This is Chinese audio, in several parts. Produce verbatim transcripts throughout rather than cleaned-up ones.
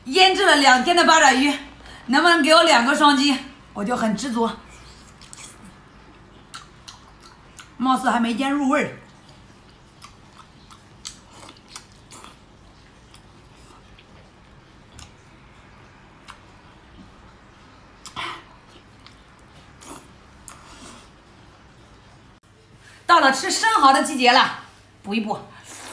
腌制了两天的八爪鱼，能不能给我两个双击，我就很知足。貌似还没腌入味儿。到了吃生蚝的季节了，补一补。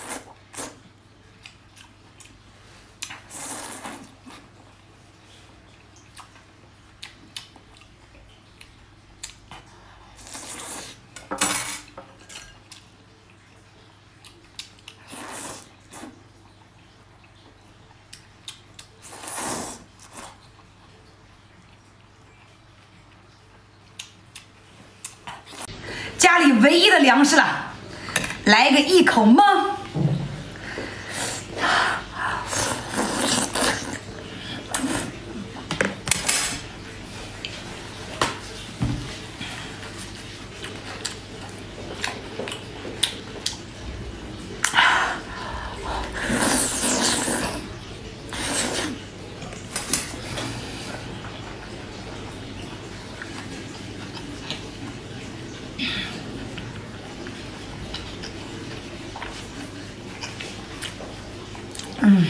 家里唯一的粮食了，来个一口懵。嗯，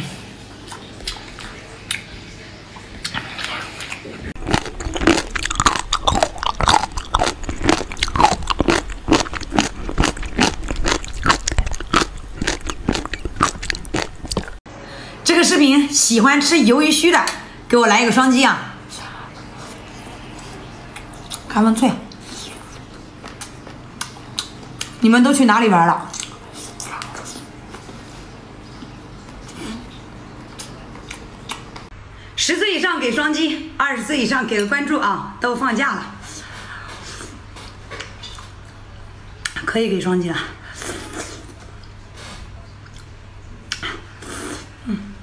这个视频喜欢吃鱿鱼须的，给我来一个双击啊！开门脆，你们都去哪里玩了？十岁以上给双击，二十岁以上给个关注啊！都放假了，可以给双击了。嗯。